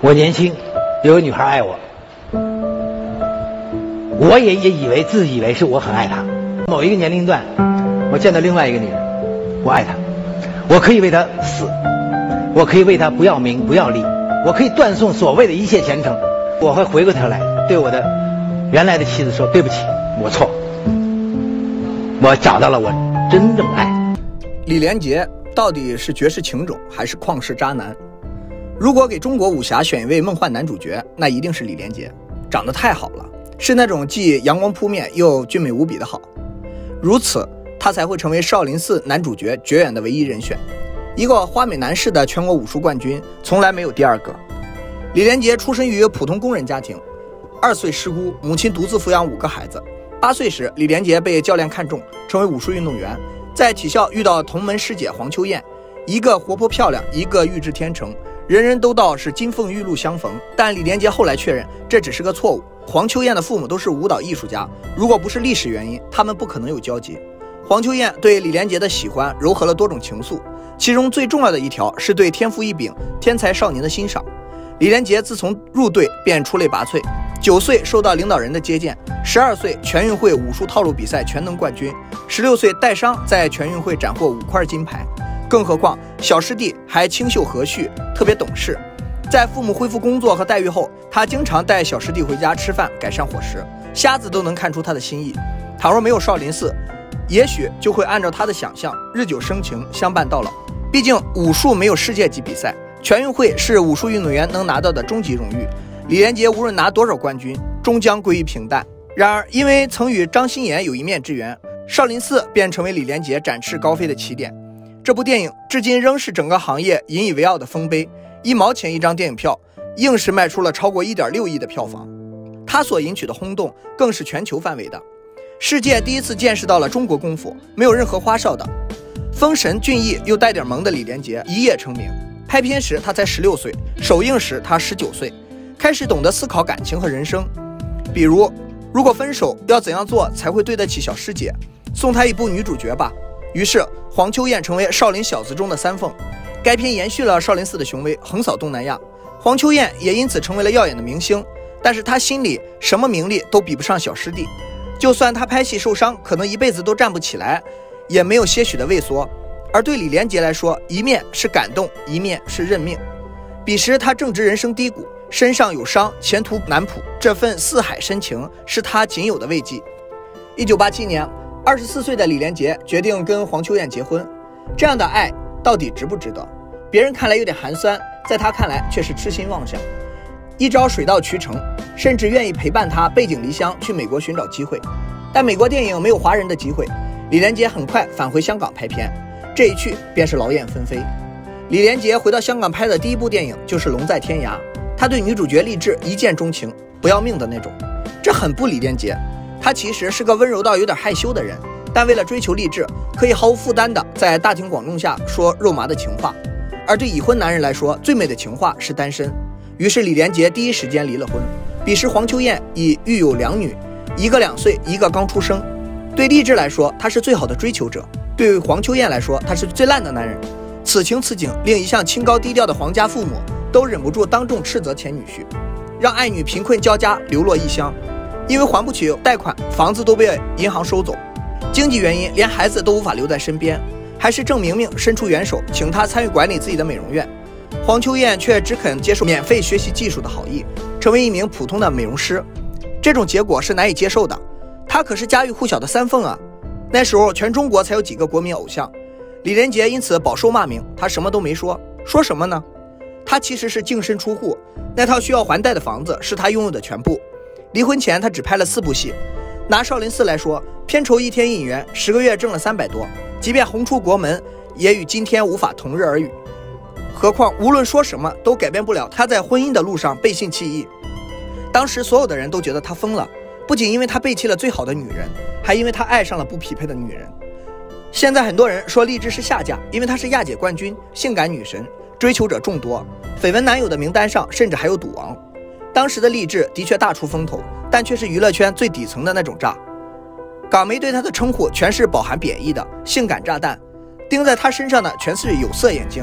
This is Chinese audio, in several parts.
我年轻，有个女孩爱我，我也自以为是我很爱她。某一个年龄段，我见到另外一个女人，我爱她，我可以为她死，我可以为她不要名不要利，我可以断送所谓的一切前程。我会回过头来对我的原来的妻子说：“对不起，我错，我找到了我真正爱。” 李连杰到底是绝世情种还是旷世渣男？如果给中国武侠选一位梦幻男主角，那一定是李连杰，长得太好了，是那种既阳光扑面又俊美无比的好，如此他才会成为少林寺男主角绝缘的唯一人选。一个花美男式的全国武术冠军，从来没有第二个。李连杰出身于普通工人家庭，2岁失孤，母亲独自抚养5个孩子。8岁时，李连杰被教练看中，成为武术运动员。在体校遇到同门师姐黄秋燕，一个活泼漂亮，一个玉质天成，人人都道是金凤玉露相逢。但李连杰后来确认，这只是个错误。黄秋燕的父母都是舞蹈艺术家，如果不是历史原因，他们不可能有交集。黄秋燕对李连杰的喜欢糅合了多种情愫，其中最重要的一条是对天赋异禀、天才少年的欣赏。李连杰自从入队便出类拔萃，9岁受到领导人的接见，12岁全运会武术套路比赛全能冠军，16岁带伤在全运会斩获5块金牌。更何况小师弟还清秀和煦，特别懂事。在父母恢复工作和待遇后，他经常带小师弟回家吃饭，改善伙食，瞎子都能看出他的心意。倘若没有少林寺，也许就会按照他的想象日久生情，相伴到老。毕竟武术没有世界级比赛，全运会是武术运动员能拿到的终极荣誉。李连杰无论拿多少冠军，终将归于平淡。然而因为曾与张鑫炎有一面之缘，少林寺便成为李连杰展翅高飞的起点。这部电影至今仍是整个行业引以为傲的丰碑，1毛钱一张电影票，硬是卖出了超过1.6亿的票房。他所引起的轰动更是全球范围的，世界第一次见识到了中国功夫没有任何花哨的风神俊逸又带点萌的李连杰一夜成名。拍片时他才16岁，首映时他19岁，开始懂得思考感情和人生。比如，如果分手要怎样做才会对得起小师姐，送她一部女主角吧。于是黄秋燕成为少林小子中的三凤。该片延续了少林寺的雄威，横扫东南亚，黄秋燕也因此成为了耀眼的明星。但是她心里什么名利都比不上小师弟，就算她拍戏受伤，可能一辈子都站不起来，也没有些许的畏缩。而对李连杰来说，一面是感动，一面是认命。彼时他正值人生低谷，身上有伤，前途难卜，这份四海深情是他仅有的慰藉。1987年，24岁的李连杰决定跟黄秋燕结婚。这样的爱到底值不值得？别人看来有点寒酸，在他看来却是痴心妄想。一朝水到渠成，甚至愿意陪伴他背井离乡去美国寻找机会。但美国电影没有华人的机会，李连杰很快返回香港拍片，这一去便是劳燕分飞。李连杰回到香港拍的第一部电影就是《龙在天涯》，他对女主角励志一见钟情，不要命的那种。这很不李连杰，他其实是个温柔到有点害羞的人，但为了追求励志，可以毫无负担的在大庭广众下说肉麻的情话。而对已婚男人来说，最美的情话是单身。于是李连杰第一时间离了婚。彼时黄秋燕已育有2女，一个2岁，一个刚出生。对励志来说，他是最好的追求者；对黄秋燕来说，他是最烂的男人。此情此景令一向清高低调的黄家父母都忍不住当众斥责前女婿，让爱女贫困交加，流落异乡。因为还不起贷款，房子都被银行收走，经济原因连孩子都无法留在身边，还是郑明明伸出援手请他参与管理自己的美容院。黄秋燕却只肯接受免费学习技术的好意，成为一名普通的美容师。这种结果是难以接受的，她可是家喻户晓的三凤啊！那时候全中国才有几个国民偶像，李连杰因此饱受骂名。他什么都没说，说什么呢？他其实是净身出户，那套需要还贷的房子是他拥有的全部。离婚前他只拍了4部戏，拿少林寺来说，片酬1天1元，10个月挣了300多，即便红出国门，也与今天无法同日而语。何况无论说什么都改变不了他在婚姻的路上背信弃义。当时所有的人都觉得他疯了，不仅因为他背弃了最好的女人，还因为他爱上了不匹配的女人。现在很多人说励志是下嫁，因为她是亚姐冠军，性感女神，追求者众多，绯闻男友的名单上甚至还有赌王。当时的励志的确大出风头，但却是娱乐圈最底层的那种炸。港媒对她的称呼全是饱含贬义的性感炸弹，钉在她身上的全是有色眼镜。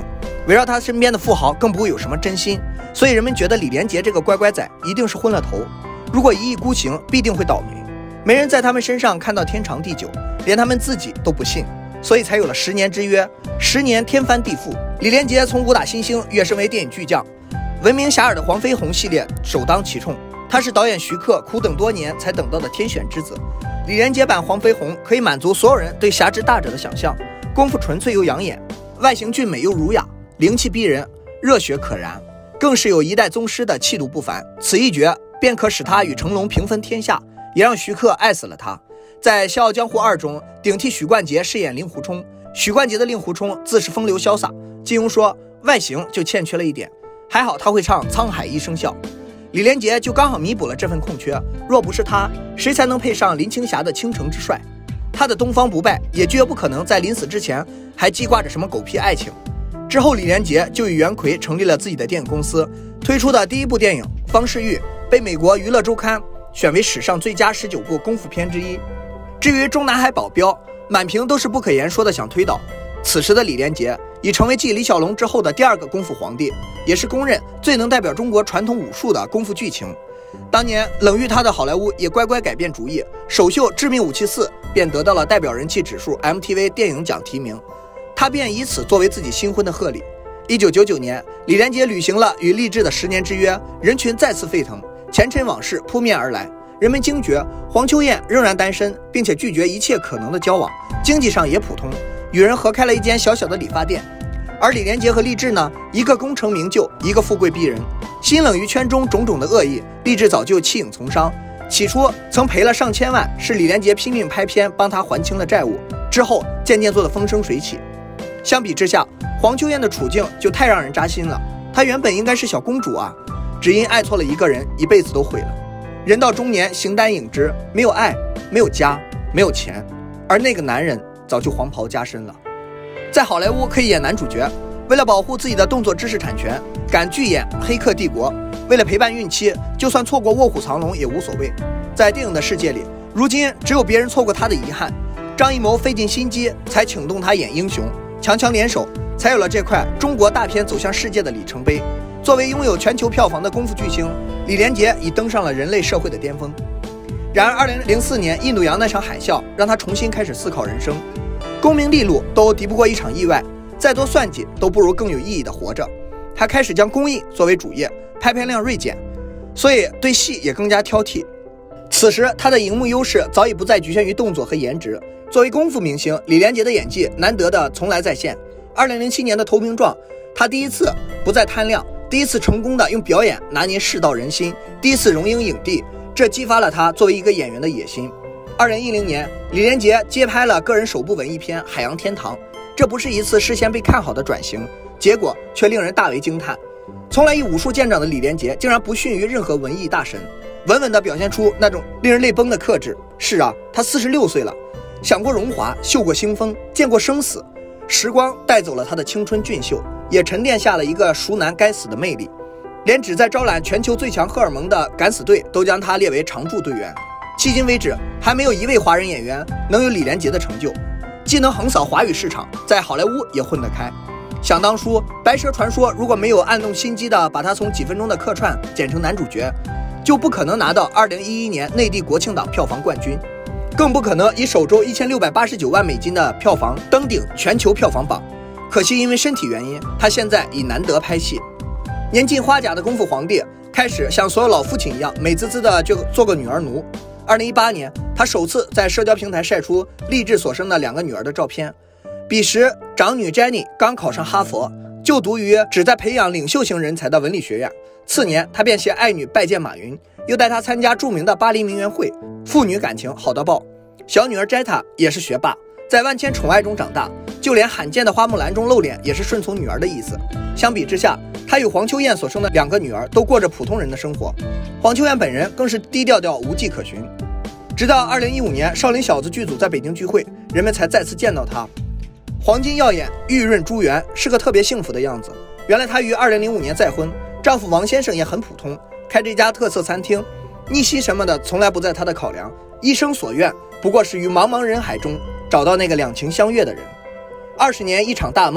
围绕他身边的富豪更不会有什么真心，所以人们觉得李连杰这个乖乖仔一定是昏了头，如果一意孤行，必定会倒霉。没人在他们身上看到天长地久，连他们自己都不信，所以才有了10年之约，10年天翻地覆。李连杰从武打新星跃升为电影巨匠，闻名遐迩的黄飞鸿系列首当其冲，他是导演徐克苦等多年才等到的天选之子。李连杰版黄飞鸿可以满足所有人对侠之大者的想象，功夫纯粹又养眼，外形俊美又儒雅，灵气逼人，热血可燃，更是有一代宗师的气度不凡。此一绝便可使他与成龙平分天下，也让徐克爱死了他。在《笑傲江湖2》中，顶替许冠杰饰演令狐冲，许冠杰的令狐冲自是风流潇洒，金庸说外形就欠缺了一点，还好他会唱沧海一声笑。李连杰就刚好弥补了这份空缺，若不是他，谁才能配上林青霞的倾城之帅？他的东方不败也绝不可能在临死之前还记挂着什么狗屁爱情。之后李连杰就与袁奎成立了自己的电影公司，推出的第一部电影《方世玉》被美国娱乐周刊选为史上最佳19部功夫片之一。至于中南海保镖，满屏都是不可言说的想推倒。此时的李连杰已成为继李小龙之后的第2个功夫皇帝，也是公认最能代表中国传统武术的功夫剧情。当年冷遇他的好莱坞也乖乖改变主意，首秀《致命武器4》便得到了代表人气指数 MTV 电影奖提名，他便以此作为自己新婚的贺礼。1999年，李连杰履行了与励志的10年之约，人群再次沸腾，前尘往事扑面而来。人们惊觉黄秋燕仍然单身，并且拒绝一切可能的交往，经济上也普通，与人合开了一间小小的理发店。而李连杰和励志呢，一个功成名就，一个富贵逼人。心冷于圈中种种的恶意，励志早就弃影从商。起初曾赔了上千万，是李连杰拼命拍片帮他还清了债务，之后渐渐做得风生水起。相比之下，黄秋燕的处境就太让人扎心了。她原本应该是小公主啊，只因爱错了一个人，一辈子都毁了。人到中年，形单影只，没有爱，没有家，没有钱，而那个男人早就黄袍加身了。在好莱坞可以演男主角，为了保护自己的动作知识产权，敢拒演《黑客帝国》，为了陪伴孕期，就算错过《卧虎藏龙》也无所谓。在电影的世界里，如今只有别人错过他的遗憾。张艺谋费尽心机才请动他演英雄，强强联手才有了这块中国大片走向世界的里程碑。作为拥有全球票房的功夫巨星，李连杰已登上了人类社会的巅峰。然而2004年印度洋那场海啸让他重新开始思考人生，功名利禄都敌不过一场意外，再多算计都不如更有意义的活着。他开始将公益作为主业，拍片量锐减，所以对戏也更加挑剔。此时他的荧幕优势早已不再局限于动作和颜值，作为功夫明星，李连杰的演技难得的从来在线。2007年的《投名状》，他第一次不再贪亮，第一次成功的用表演拿捏世道人心，第一次荣膺影帝，这激发了他作为一个演员的野心。2010年，李连杰接拍了个人首部文艺片《海洋天堂》，这不是一次事先被看好的转型，结果却令人大为惊叹。从来以武术见长的李连杰竟然不逊于任何文艺大神，稳稳地表现出那种令人泪崩的克制。是啊，他46岁了，享过荣华，嗅过腥风，见过生死，时光带走了他的青春俊秀，也沉淀下了一个熟男该死的魅力。连旨在招揽全球最强荷尔蒙的敢死队都将他列为常驻队员。迄今为止，还没有一位华人演员能有李连杰的成就，既能横扫华语市场，在好莱坞也混得开。想当初《白蛇传说》如果没有暗动心机的把他从几分钟的客串剪成男主角，就不可能拿到2011年内地国庆档票房冠军，更不可能以首周1689万美金的票房登顶全球票房榜。可惜因为身体原因，他现在已难得拍戏。年近花甲的功夫皇帝开始像所有老父亲一样美滋滋的就做个女儿奴。2018年，他首次在社交平台晒出励志所生的2个女儿的照片。彼时，长女 Jenny 刚考上哈佛，就读于旨在培养领袖型人才的文理学院。次年，他便携爱女拜见马云，又带她参加著名的巴黎名媛会，父女感情好到爆。小女儿 Jetta 也是学霸，在万千宠爱中长大，就连罕见的花木兰中露脸也是顺从女儿的意思。相比之下，他与黄秋燕所生的2个女儿都过着普通人的生活，黄秋燕本人更是低调调无迹可寻。直到2015年少林小子剧组在北京聚会，人们才再次见到她。黄金耀眼，玉润珠圆，是个特别幸福的样子。原来她于2005年再婚，丈夫王先生也很普通，开着一家特色餐厅，逆袭什么的从来不在她的考量，一生所愿不过是于茫茫人海中找到那个两情相悦的人。20年一场大梦，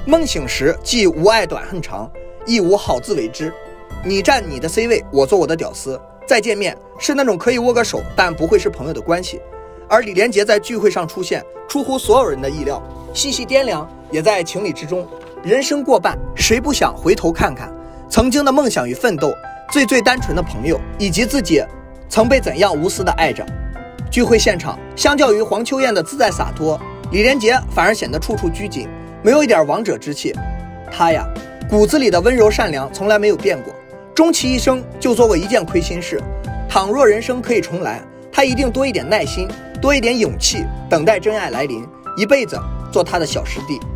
梦醒时既无爱短恨长，亦无好自为之。你占你的 C 位，我做我的屌丝，再见面是那种可以握个手但不会是朋友的关系。而李连杰在聚会上出现，出乎所有人的意料，细细掂量也在情理之中。人生过半，谁不想回头看看曾经的梦想与奋斗，最单纯的朋友，以及自己曾被怎样无私的爱着。聚会现场，相较于黄秋燕的自在洒脱，李连杰反而显得处处拘谨，没有一点王者之气。他呀，骨子里的温柔善良从来没有变过，终其一生就做过一件亏心事。倘若人生可以重来，他一定多一点耐心，多一点勇气，等待真爱来临，一辈子做他的小师弟。